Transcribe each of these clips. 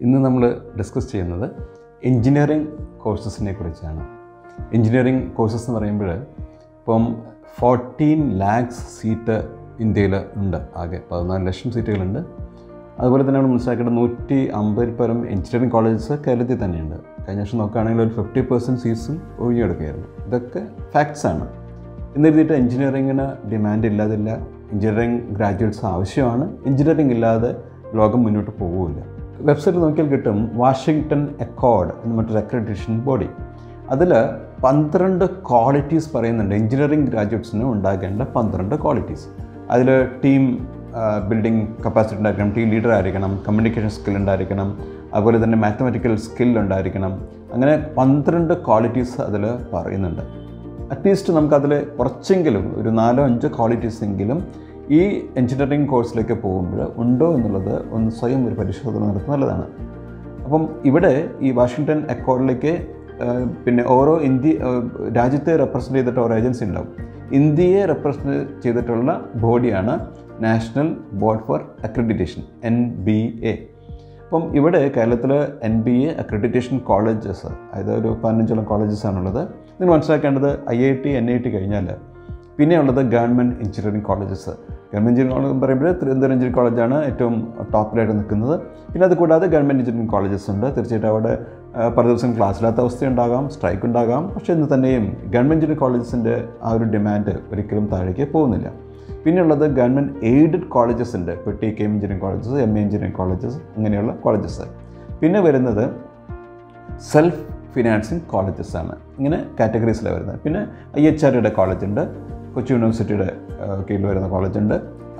ഇന്ന് നമ്മൾ ഡിസ്കസ് ചെയ്യുന്നത് എൻജിനീയറിംഗ് കോഴ്സസിനെ കുറിച്ചാണ്. എൻജിനീയറിംഗ് കോഴ്സസ് എന്ന് പറയുമ്പോൾ ഇപ്പം 14 lakhs സീറ്റ് ഇന്ത്യയിൽ ഉണ്ട്. ആകെ 14 ലക്ഷം സീറ്റുകളുണ്ട്. അതുപോലെ തന്നെ നമ്മൾ മനസ്സിലാക്കേണ്ട 150 പരം എഞ്ചിനീയറിംഗ് കോളേജസ് കേരളത്തിൽ തന്നെയുണ്ട്. കഴിഞ്ഞ വർഷം നോക്കുകയാണെങ്കിൽ ഒരു 50% സീറ്റ്സും ഒഴിഞ്ഞെടുക്കുകയായിരുന്നു. ഇതൊക്കെ ഫാക്ട്സാണ്. എന്നെഴുതിയിട്ട് എഞ്ചിനീയറിങ്ങിന് ഡിമാൻഡ് ഇല്ലാതില്ല. എഞ്ചിനീയറിംഗ് ഗ്രാജുവേറ്റ്സ് ആവശ്യമാണ്. എഞ്ചിനീയറിംഗ് ഇല്ലാതെ ലോകം മുന്നോട്ട് പോകില്ല. വെബ്സൈറ്റിൽ നോക്കിയാൽ കിട്ടും വാഷിങ്ടൺ അക്കോർഡ് എന്ന് മറ്റൊരു അക്രഡിറ്റേഷൻ ബോഡി. അതിൽ 12 ക്വാളിറ്റീസ് പറയുന്നുണ്ട്. എഞ്ചിനീയറിംഗ് ഗ്രാജുവേറ്റ്സിന് ഉണ്ടാകേണ്ട 12 ക്വാളിറ്റീസ്. അതിൽ ടീം ബിൽഡിംഗ് കപ്പാസിറ്റി ഉണ്ടായിരിക്കണം, ടീം ലീഡർ ആയിരിക്കണം, കമ്മ്യൂണിക്കേഷൻ സ്കിൽ ഉണ്ടായിരിക്കണം, അതുപോലെ തന്നെ മാത്തമാറ്റിക്കൽ സ്കിൽ ഉണ്ടായിരിക്കണം. അങ്ങനെ 12 ക്വാളിറ്റീസ് അതിൽ പറയുന്നുണ്ട്. അറ്റ്ലീസ്റ്റ് നമുക്കതിൽ കുറച്ചെങ്കിലും ഒരു 4-5 ക്വാളിറ്റീസ് എങ്കിലും ഈ എഞ്ചിനീയറിംഗ് കോഴ്സിലേക്ക് പോകുമ്പോൾ ഉണ്ടോ എന്നുള്ളത് ഒന്ന് സ്വയം ഒരു പരിശോധന നടത്തുന്നത് നല്ലതാണ്. അപ്പം ഇവിടെ ഈ വാഷിങ്ടൺ അക്കോർഡിലേക്ക് പിന്നെ ഓരോ രാജ്യത്തെ റെപ്രസെൻ്റ് ചെയ്തിട്ട് ഓരോ ഏജൻസി ഉണ്ടാവും. ഇന്ത്യയെ റെപ്രസെൻ്റ് ചെയ്തിട്ടുള്ള ബോഡിയാണ് national board for accreditation, NBA. അപ്പം ഇവിടെ കേരളത്തിൽ NBA അക്രഡിറ്റേഷൻ കോളേജസ്, അതായത് ഒരു 15ഓളം കോളേജസാണുള്ളത്. നിങ്ങൾ മനസ്സിലാക്കേണ്ടത് IIT NIT കഴിഞ്ഞാൽ പിന്നെയുള്ളത് government engineering colleges. Government engineering college എന്ന് പറയുമ്പോൾ തിരുവനന്തപുരം എഞ്ചിനീയറിംഗ് കോളേജാണ് ഏറ്റവും ടോപ്പിലായിട്ട് നിൽക്കുന്നത്. പിന്നെ അത് കൂടാതെ ഗവൺമെൻറ് എഞ്ചിനീയറിംഗ് കോളേജസ് ഉണ്ട്. തീർച്ചയായിട്ടും അവിടെ പല ദിവസം ക്ലാസ്സില്ലാത്ത അവസ്ഥയുണ്ടാകാം, സ്ട്രൈക്ക് ഉണ്ടാകാം. പക്ഷേ ഇന്ന് തന്നെയും ഗവൺമെൻറ് എഞ്ചിനീയറിംഗ് കോളേജസിൻ്റെ ആ ഒരു ഡിമാൻഡ് ഒരിക്കലും താഴേക്ക് പോകുന്നില്ല. പിന്നെയുള്ളത് ഗവൺമെൻറ് എയ്ഡഡ് കോളേജസ് ഉണ്ട്. ഇപ്പോൾ TK engineering colleges, MA engineering colleges, അങ്ങനെയുള്ള കോളേജസ്. പിന്നെ വരുന്നത് സെൽഫ് ഫിനാൻസിങ് കോളേജസ് ആണ്. ഇങ്ങനെ കാറ്റഗറീസിലാണ് വരുന്നത്. പിന്നെ IHRയുടെ കോളേജുണ്ട്, കൊച്ചി യൂണിവേഴ്സിറ്റിയുടെ കീഴിൽ വരുന്ന കോളേജുണ്ട്.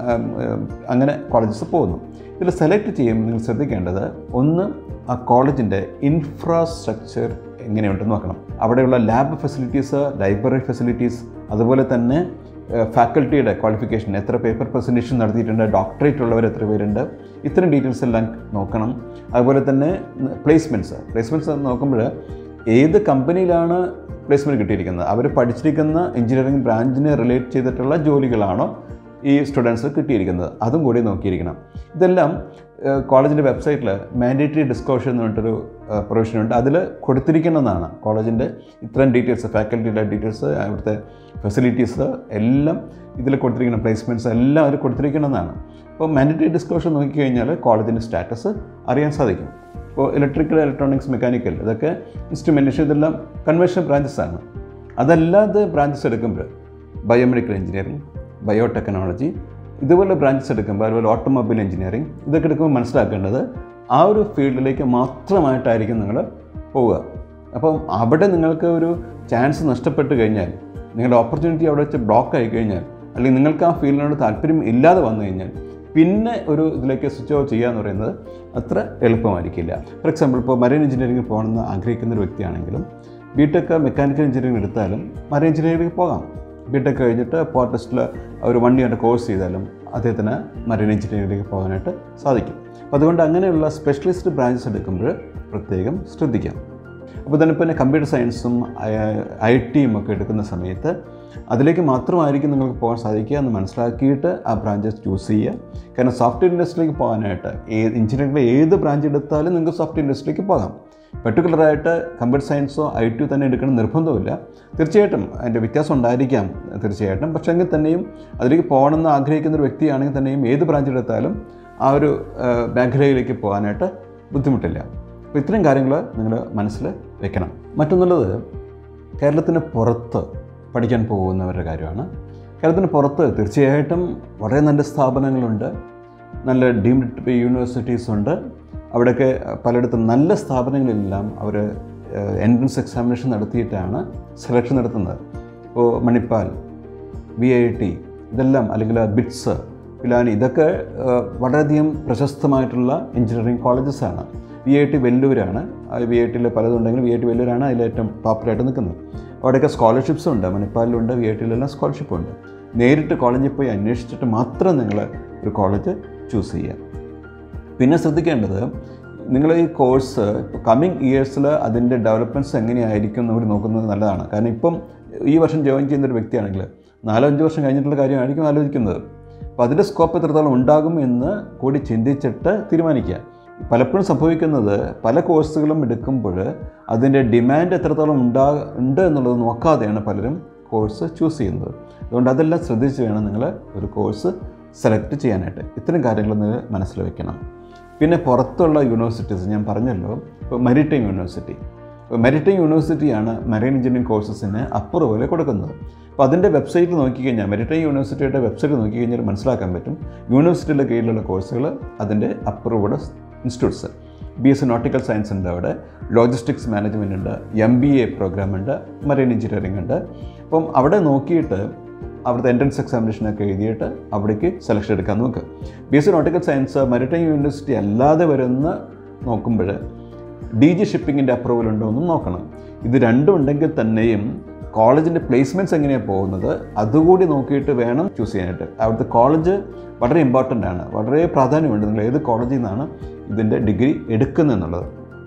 അങ്ങനെ കോളേജസ് പോകുന്നു. ഇതിൽ സെലക്ട് ചെയ്യുമ്പോൾ നിങ്ങൾ ശ്രദ്ധിക്കേണ്ടത് ഒന്ന്, ആ കോളേജിൻ്റെ ഇൻഫ്രാസ്ട്രക്ചർ എങ്ങനെയുണ്ടെന്ന് നോക്കണം. അവിടെയുള്ള ലാബ് ഫെസിലിറ്റീസ്, ലൈബ്രറി ഫെസിലിറ്റീസ്, അതുപോലെ തന്നെ ഫാക്കൽറ്റിയുടെ ക്വാളിഫിക്കേഷൻ, എത്ര പേപ്പർ പ്രസൻറ്റേഷൻ നടത്തിയിട്ടുണ്ട്, ഡോക്ടറേറ്റ് ഉള്ളവർ എത്ര പേരുണ്ട്, ഇത്തരം ഡീറ്റെയിൽസ് എല്ലാം നോക്കണം. അതുപോലെ തന്നെ പ്ലേസ്മെൻറ്റ്സ് നോക്കുമ്പോൾ ഏത് കമ്പനിയിലാണ് പ്ലേസ്മെൻറ്റ് കിട്ടിയിരിക്കുന്നത്, അവർ പഠിച്ചിരിക്കുന്ന എഞ്ചിനീയറിംഗ് ബ്രാഞ്ചിനെ റിലേറ്റ് ചെയ്തിട്ടുള്ള ജോലികളാണോ ഈ സ്റ്റുഡൻസ് കിട്ടിയിരിക്കുന്നത്, അതും കൂടി നോക്കിയിരിക്കണം. ഇതെല്ലാം കോളേജിൻ്റെ വെബ്സൈറ്റിൽ മാൻഡേറ്ററി ഡിസ്ക്ലോഷർ എന്ന് പറഞ്ഞിട്ടൊരു പ്രൊവിഷനുണ്ട്. അതിൽ കൊടുത്തിരിക്കുന്നതാണ് കോളേജിൻ്റെ ഇത്തരം ഡീറ്റെയിൽസ്, ഫാക്കൽറ്റിയുടെ ഡീറ്റെയിൽസ്, അവിടുത്തെ ഫെസിലിറ്റീസ് എല്ലാം ഇതിൽ കൊടുത്തിരിക്കുന്ന, പ്ലേസ്മെൻറ്റ്സ് എല്ലാം അതിൽ കൊടുത്തിരിക്കുന്നതാണ്. അപ്പോൾ മാൻഡേറ്ററി ഡിസ്ക്ലോഷർ നോക്കിക്കഴിഞ്ഞാൽ കോളേജിൻ്റെ സ്റ്റാറ്റസ് അറിയാൻ സാധിക്കും. ഇപ്പോൾ ഇലക്ട്രിക്കൽ, ഇലക്ട്രോണിക്സ്, മെക്കാനിക്കൽ, ഇതൊക്കെ ഇൻസ്ട്രുമെൻറ്റേഷൻ, ഇതെല്ലാം കൺവെൻഷൻ ബ്രാഞ്ചസാണ്. അതല്ലാതെ ബ്രാഞ്ചസ് എടുക്കുമ്പോൾ ബയോമെഡിക്കൽ എഞ്ചിനീയറിംഗ്, ബയോടെക്നോളജി, ഇതുപോലെ ബ്രാഞ്ചസ് എടുക്കുമ്പോൾ, അതുപോലെ ഓട്ടോമൊബൈൽ എഞ്ചിനീയറിംഗ്, ഇതൊക്കെ എടുക്കുമ്പോൾ മനസ്സിലാക്കേണ്ടത് ആ ഒരു ഫീൽഡിലേക്ക് മാത്രമായിട്ടായിരിക്കും നിങ്ങൾ പോവുക. അപ്പം അവിടെ നിങ്ങൾക്ക് ഒരു ചാൻസ് നഷ്ടപ്പെട്ട് കഴിഞ്ഞാൽ, നിങ്ങളുടെ ഓപ്പർച്യൂണിറ്റി അവിടെ വെച്ച് ബ്ലോക്ക് ആയി കഴിഞ്ഞാൽ, അല്ലെങ്കിൽ നിങ്ങൾക്ക് ആ ഫീൽഡിനോട് താല്പര്യം ഇല്ലാതെ വന്നു കഴിഞ്ഞാൽ പിന്നെ ഒരു ഇതിലേക്ക് സ്വിച്ച് ഓഫ് ചെയ്യുക എന്ന് പറയുന്നത് അത്ര എളുപ്പമായിരിക്കില്ല. ഫോർ എക്സാമ്പിൾ, ഇപ്പോൾ മറൈൻ എഞ്ചിനീയറിംഗ് പോകണമെന്ന് ആഗ്രഹിക്കുന്ന ഒരു വ്യക്തിയാണെങ്കിലും BTech മെക്കാനിക്കൽ എഞ്ചിനീയറിംഗ് എടുത്താലും മറൈൻ എഞ്ചിനീയറിംഗ് പോകാം. BTech കഴിഞ്ഞിട്ട് പോർട്ട് ടെസ്റ്റിൽ ഒരു 1 year കോഴ്സ് ചെയ്താലും അദ്ദേഹത്തിന് മറൈൻ എഞ്ചിനീയറിംഗിലേക്ക് പോകാനായിട്ട് സാധിക്കും. അപ്പോൾ അതുകൊണ്ട് അങ്ങനെയുള്ള സ്പെഷ്യലിസ്റ്റ് ബ്രാഞ്ചസ് എടുക്കുമ്പോൾ പ്രത്യേകം ശ്രദ്ധിക്കാം. അപ്പോൾ തന്നെ പിന്നെ കമ്പ്യൂട്ടർ സയൻസും IT-യും ഒക്കെ എടുക്കുന്ന സമയത്ത് അതിലേക്ക് മാത്രമായിരിക്കും നിങ്ങൾക്ക് പോകാൻ സാധിക്കുക എന്ന് മനസ്സിലാക്കിയിട്ട് ആ ബ്രാഞ്ചസ് ചൂസ് ചെയ്യുക. കാരണം സോഫ്റ്റ്വെയർ ഇൻഡസ്ട്രിയിലേക്ക് പോകാനായിട്ട് എഞ്ചിനീയറിംഗിലെ ഏത് ബ്രാഞ്ച് എടുത്താലും നിങ്ങൾക്ക് സോഫ്റ്റ്വെയർ ഇൻഡസ്ട്രിയിലേക്ക് പോകാം. പർട്ടിക്കുലറായിട്ട് കമ്പ്യൂട്ടർ സയൻസോ IT തന്നെ എടുക്കണം നിർബന്ധമില്ല. തീർച്ചയായിട്ടും അതിൻ്റെ വ്യത്യാസം ഉണ്ടായിരിക്കാം തീർച്ചയായിട്ടും. പക്ഷേ എങ്കിൽ തന്നെയും അതിലേക്ക് പോകണമെന്ന് ആഗ്രഹിക്കുന്ന ഒരു വ്യക്തിയാണെങ്കിൽ തന്നെയും ഏത് ബ്രാഞ്ച് എടുത്താലും ആ ഒരു മേഖലയിലേക്ക് പോകാനായിട്ട് ബുദ്ധിമുട്ടില്ല. അപ്പോൾ ഇത്തരം കാര്യങ്ങൾ നിങ്ങൾ മനസ്സിൽ വെക്കണം. മറ്റൊന്നുള്ളത്, കേരളത്തിന് പുറത്ത് പഠിക്കാൻ പോകുന്നവരുടെ കാര്യമാണ്. കേരളത്തിന് പുറത്ത് തീർച്ചയായിട്ടും വളരെ നല്ല സ്ഥാപനങ്ങളുണ്ട്, നല്ല ഡീംഡ് യൂണിവേഴ്സിറ്റീസ് ഉണ്ട്. അവിടെയൊക്കെ പലയിടത്തും നല്ല സ്ഥാപനങ്ങളെല്ലാം അവർ എൻട്രൻസ് എക്സാമിനേഷൻ നടത്തിയിട്ടാണ് സെലക്ഷൻ നടത്തുന്നത്. ഇപ്പോൾ മണിപ്പാൽ, VIT, ഇതെല്ലാം, അല്ലെങ്കിൽ BITS, പിലാനി, ഇതൊക്കെ വളരെയധികം പ്രശസ്തമായിട്ടുള്ള എഞ്ചിനീയറിംഗ് കോളേജസാണ്. VIT വെല്ലൂരാണ്. VITയിൽ പലതുണ്ടെങ്കിലും VIT വെല്ലൂരാണ് അതിലേറ്റവും ടോപ്പിലായിട്ട് നിൽക്കുന്നത്. അവിടെയൊക്കെ സ്കോളർഷിപ്സും ഉണ്ട്. മണിപ്പാലിലുണ്ട്, VITയിലെല്ലാം സ്കോളർഷിപ്പുണ്ട്. നേരിട്ട് കോളേജിൽ പോയി അന്വേഷിച്ചിട്ട് മാത്രം നിങ്ങൾ ഒരു കോളേജ് ചൂസ് ചെയ്യുക. പിന്നെ ശ്രദ്ധിക്കേണ്ടത്, നിങ്ങൾ ഈ കോഴ്സ് കമ്മിങ് ഇയേഴ്സിൽ അതിൻ്റെ ഡെവലപ്മെൻറ്റ്സ് എങ്ങനെയായിരിക്കും എന്ന് നോക്കുന്നത് നല്ലതാണ്. കാരണം ഇപ്പം ഈ വർഷം ജോയിൻ ചെയ്യുന്നൊരു വ്യക്തിയാണെങ്കിൽ 4-5 വർഷം കഴിഞ്ഞിട്ടുള്ള കാര്യമായിരിക്കും ആലോചിക്കുന്നത്. അപ്പോൾ അതിൻ്റെ സ്കോപ്പ് എത്രത്തോളം ഉണ്ടാകും എന്ന് കൂടി ചിന്തിച്ചിട്ട് തീരുമാനിക്കുക. പലപ്പോഴും സംഭവിക്കുന്നത് പല കോഴ്സുകളും എടുക്കുമ്പോൾ അതിൻ്റെ ഡിമാൻഡ് എത്രത്തോളം ഉണ്ട് എന്നുള്ളത് നോക്കാതെയാണ് പലരും കോഴ്സ് ചൂസ് ചെയ്യുന്നത്. അതുകൊണ്ട് അതെല്ലാം ശ്രദ്ധിച്ച് വേണം നിങ്ങൾ ഒരു കോഴ്സ് സെലക്ട് ചെയ്യാനായിട്ട്. ഇത്തരം കാര്യങ്ങൾ നിങ്ങൾ മനസ്സിൽ വയ്ക്കണം. പിന്നെ പുറത്തുള്ള യൂണിവേഴ്സിറ്റീസ് ഞാൻ പറഞ്ഞല്ലോ, ഇപ്പോൾ മെരിടൈം യൂണിവേഴ്സിറ്റിയാണ് മറൈൻ എഞ്ചിനീയറിംഗ് കോഴ്സസിന് അപ്രൂവൽ കൊടുക്കുന്നത്. അപ്പോൾ അതിൻ്റെ വെബ്സൈറ്റ് നോക്കിക്കഴിഞ്ഞാൽ, മെരിടൈം യൂണിവേഴ്സിറ്റിയുടെ വെബ്സൈറ്റ് നോക്കിക്കഴിഞ്ഞാൽ മനസ്സിലാക്കാൻ പറ്റും യൂണിവേഴ്സിറ്റിയുടെ കീഴിലുള്ള കോഴ്സുകൾ അതിൻ്റെ approved institutes. BSc nautical science ഉണ്ട്, അവിടെ ലോജിസ്റ്റിക്സ് മാനേജ്മെൻറ്റ് ഉണ്ട്, MBA പ്രോഗ്രാം ഉണ്ട്, മറൈൻ എഞ്ചിനീയറിംഗ് ഉണ്ട്. അപ്പം അവിടെ നോക്കിയിട്ട് അവിടുത്തെ എൻട്രൻസ് എക്സാമിനേഷനൊക്കെ എഴുതിയിട്ട് അവിടേക്ക് സെലക്ഷൻ എടുക്കാൻ നോക്കുക. BSc nautical science maritime university അല്ലാതെ വരുന്ന നോക്കുമ്പോൾ DG ഷിപ്പിങ്ങിൻ്റെ അപ്രൂവൽ ഉണ്ടോ എന്നും നോക്കണം. ഇത് രണ്ടും ഉണ്ടെങ്കിൽ തന്നെയും കോളേജിൻ്റെ പ്ലേസ്മെൻറ്റ്സ് എങ്ങനെയാണ് പോകുന്നത് അതുകൂടി നോക്കിയിട്ട് വേണം ചൂസ് ചെയ്യാനായിട്ട്. അവിടുത്തെ കോളേജ് വളരെ ഇമ്പോർട്ടൻ്റ് ആണ്, വളരെ പ്രാധാന്യമുണ്ട് നിങ്ങൾ ഏത് കോളേജിൽ നിന്നാണ് ഇതിൻ്റെ ഡിഗ്രി എടുക്കുന്നത് എന്നുള്ളത്.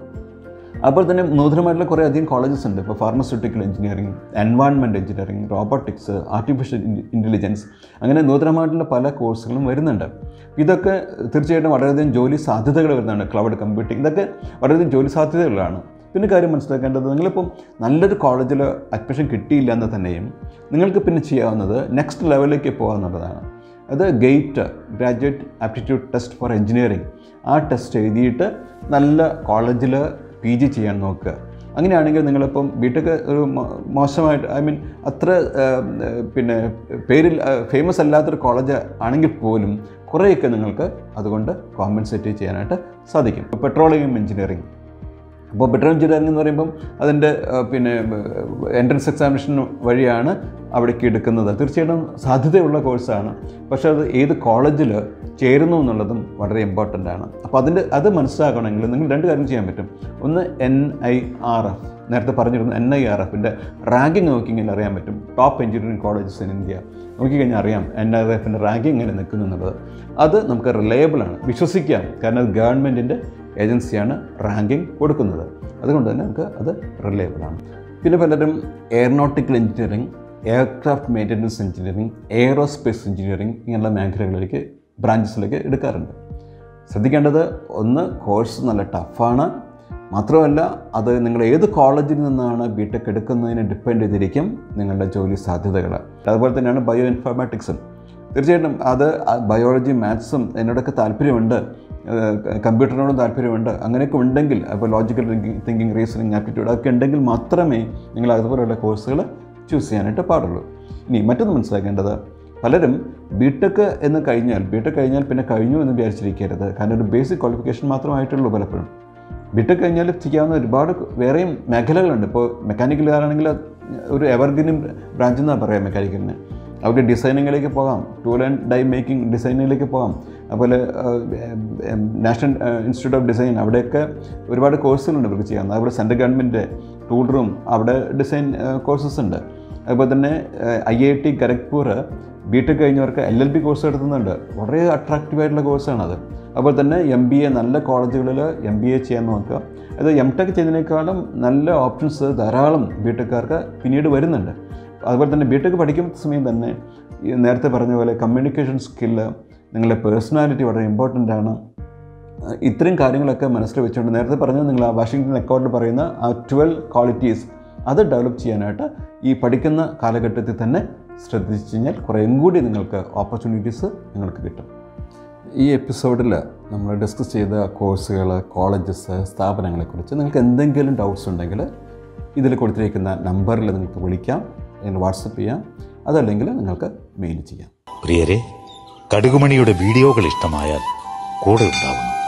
അതുപോലെ തന്നെ നൂതനമായിട്ടുള്ള കുറേ അധികം കോളേജസ് ഉണ്ട്. ഇപ്പോൾ pharmaceutical engineering, environment engineering, robotics, artificial intelligence, അങ്ങനെ നൂതനമായിട്ടുള്ള പല കോഴ്സുകളും വരുന്നുണ്ട്. ഇതൊക്കെ തീർച്ചയായിട്ടും വളരെയധികം ജോലി സാധ്യതകൾ വരുന്നുണ്ട്. ക്ലൗഡ് കമ്പ്യൂട്ടിംഗ്, ഇതൊക്കെ വളരെയധികം ജോലി സാധ്യതകളാണ്. പിന്നെ കാര്യം മനസ്സിലാക്കേണ്ടത്, നിങ്ങളിപ്പം നല്ലൊരു കോളേജിൽ അഡ്മിഷൻ കിട്ടിയില്ല എന്ന് തന്നെയും നിങ്ങൾക്ക് പിന്നെ ചെയ്യാവുന്നത് നെക്സ്റ്റ് ലെവലിലേക്ക് പോകാമെന്നുള്ളതാണ്. അത് GATE, graduate aptitude test for engineering, ആ ടെസ്റ്റ് എഴുതിയിട്ട് നല്ല കോളേജിൽ PG ചെയ്യാൻ നോക്കുക. അങ്ങനെയാണെങ്കിൽ നിങ്ങളിപ്പം ബിടെക് ഒരു മോശമായിട്ട്, അത്ര പിന്നെ പേരിൽ ഫേമസ് അല്ലാത്തൊരു കോളേജ് ആണെങ്കിൽ പോലും കുറേയൊക്കെ നിങ്ങൾക്ക് അതുകൊണ്ട് കോമ്പൻസേറ്റ് ചെയ്യാനായിട്ട് സാധിക്കും. പെട്രോളിയം എഞ്ചിനീയറിംഗ്, അപ്പോൾ പെട്രോളിയം എഞ്ചിനീയറിംഗ് എന്ന് പറയുമ്പം അതിൻ്റെ പിന്നെ എൻട്രൻസ് എക്സാമിനേഷൻ വഴിയാണ് അവിടേക്ക് എടുക്കുന്നത്. തീർച്ചയായിട്ടും സാധ്യതയുള്ള കോഴ്സാണ്. പക്ഷേ അത് ഏത് കോളേജിൽ ചേരുന്നു എന്നുള്ളതും വളരെ ഇമ്പോർട്ടൻ്റ് ആണ്. അപ്പോൾ അത് മനസ്സിലാക്കണമെങ്കിൽ നിങ്ങൾ രണ്ട് കാര്യം ചെയ്യാൻ പറ്റും. ഒന്ന് NIRF, നേരത്തെ പറഞ്ഞിരുന്നു NIRFൻ്റെ റാങ്കിങ് നോക്കിക്കഴിഞ്ഞാൽ അറിയാൻ പറ്റും. Top engineering colleges in India നോക്കിക്കഴിഞ്ഞാൽ അറിയാം NIRFൻ്റെ റാങ്കിങ് എങ്ങനെ നിൽക്കുന്നു എന്നുള്ളത്. അത് നമുക്ക് റിലയബിളാണ്, വിശ്വസിക്കാം. കാരണം അത് ഗവൺമെൻറ്റിൻ്റെ ഏജൻസിയാണ് റാങ്കിങ് കൊടുക്കുന്നത്. അതുകൊണ്ട് തന്നെ നമുക്ക് അത് റിലയബിളാണ്. പിന്നെ പലരും aeronautical engineering, aircraft maintenance engineering, aerospace engineering ഇങ്ങനെയുള്ള മേഖലകളിലേക്ക് ബ്രാഞ്ചസിലേക്ക് എടുക്കാറുണ്ട്. ശ്രദ്ധിക്കേണ്ടത്, ഒന്ന് കോഴ്സ് നല്ല ടഫാണ്, മാത്രമല്ല അത് നിങ്ങൾ ഏത് കോളേജിൽ നിന്നാണ് ബിടെക് എടുക്കുന്നതിനെ ഡിപ്പെൻഡ് ചെയ്തിരിക്കും നിങ്ങളുടെ ജോലി സാധ്യതകൾ. അതുപോലെ തന്നെയാണ് ബയോ ഇൻഫോർമാറ്റിക്സും. തീർച്ചയായിട്ടും അത് ബയോളജി, മാത്സും എന്നോടൊക്കെ താല്പര്യമുണ്ട്, കമ്പ്യൂട്ടറിനോടും താല്പര്യമുണ്ട്, അങ്ങനെയൊക്കെ ഉണ്ടെങ്കിൽ, അപ്പോൾ ലോജിക്കൽ തിങ്കിങ്, റീസണിങ്, ആപ്റ്റിറ്റ്യൂഡ് അതൊക്കെ ഉണ്ടെങ്കിൽ മാത്രമേ നിങ്ങൾ അതുപോലെയുള്ള കോഴ്സുകൾ ചൂസ് ചെയ്യാനായിട്ട് പാടുള്ളൂ. ഇനി മറ്റൊന്ന് മനസ്സിലാക്കേണ്ടത്, പലരും ബിടെക് കഴിഞ്ഞാൽ പിന്നെ കഴിഞ്ഞു എന്ന് വിചാരിച്ചിരിക്കരുത്. കാരണം ഒരു ബേസിക് ക്വാളിഫിക്കേഷൻ മാത്രമായിട്ടുള്ളൂ. പലപ്പോഴും ബിടെക് കഴിഞ്ഞാൽ ചെയ്യാവുന്ന ഒരുപാട് വേറെയും മേഖലകളുണ്ട്. ഇപ്പോൾ മെക്കാനിക്കലുകാരാണെങ്കിൽ ഒരു എവർഗ്രീൻ ബ്രാഞ്ച് എന്നാണ് പറയാം മെക്കാനിക്കലിന്. അവർക്ക് ഡിസൈനിങ്ങിലേക്ക് പോകാം, ടൂൾ ആൻഡ് ഡൈ മേക്കിംഗ് ഡിസൈനിങ്ങിലേക്ക് പോകാം. അതുപോലെ നാഷണൽ ഇൻസ്റ്റിറ്റ്യൂട്ട് ഓഫ് ഡിസൈൻ, അവിടെയൊക്കെ ഒരുപാട് കോഴ്സുകളുണ്ട് ഇവർക്ക് ചെയ്യാവുന്നത്. അതുപോലെ സെൻട്രൽ ഗവൺമെൻറ് ടൂൾ റൂം, അവിടെ ഡിസൈൻ കോഴ്സസ് ഉണ്ട്. അതുപോലെ തന്നെ IIT ഖരഗ്പൂർ ബിടെക് കഴിഞ്ഞവർക്ക് LLB കോഴ്സ് എടുക്കുന്നുണ്ട്. വളരെ അട്രാക്റ്റീവായിട്ടുള്ള കോഴ്സാണത്. അതുപോലെ തന്നെ MBA, നല്ല കോളേജുകളിൽ MBA ചെയ്യാൻ നോക്കുക. അത് MTech ചെയ്യുന്നതിനേക്കാളും നല്ല ഓപ്ഷൻസ് ധാരാളം ബിടെക്കാർക്ക് പിന്നീട് വരുന്നുണ്ട്. അതുപോലെ തന്നെ ബിടെക് പഠിക്കുന്ന സമയം തന്നെ നേരത്തെ പറഞ്ഞ പോലെ കമ്മ്യൂണിക്കേഷൻ സ്കില്ല്, നിങ്ങളുടെ പേഴ്സണാലിറ്റി വളരെ ഇമ്പോർട്ടൻ്റ് ആണ്. ഇത്രയും കാര്യങ്ങളൊക്കെ മനസ്സിൽ വെച്ചുകൊണ്ട് നേരത്തെ പറഞ്ഞത് നിങ്ങൾ ആ വാഷിങ്ടൺ അക്കോർഡിൽ പറയുന്ന ആ 12 ക്വാളിറ്റീസ് അത് ഡെവലപ്പ് ചെയ്യാനായിട്ട് ഈ പഠിക്കുന്ന കാലഘട്ടത്തിൽ തന്നെ ശ്രദ്ധിച്ചു കഴിഞ്ഞാൽ കുറേയും കൂടി നിങ്ങൾക്ക് ഓപ്പർച്യൂണിറ്റീസ് നിങ്ങൾക്ക് കിട്ടും. ഈ എപ്പിസോഡിൽ നമ്മൾ ഡിസ്കസ് ചെയ്ത കോഴ്സുകൾ, കോളേജസ്, സ്ഥാപനങ്ങളെക്കുറിച്ച് നിങ്ങൾക്ക് എന്തെങ്കിലും ഡൗട്ട്സ് ഉണ്ടെങ്കിൽ ഇതിൽ കൊടുത്തിരിക്കുന്ന നമ്പറിൽ നിങ്ങൾക്ക് വിളിക്കാം, അല്ലെങ്കിൽ വാട്സപ്പ് ചെയ്യാം, അതല്ലെങ്കിൽ നിങ്ങൾക്ക് മെയിൽ ചെയ്യാം. പ്രിയരെ, കടുകുമണിയുടെ വീഡിയോകൾ ഇഷ്ടമായാൽ കൂടെ ഉണ്ടാവുന്നു.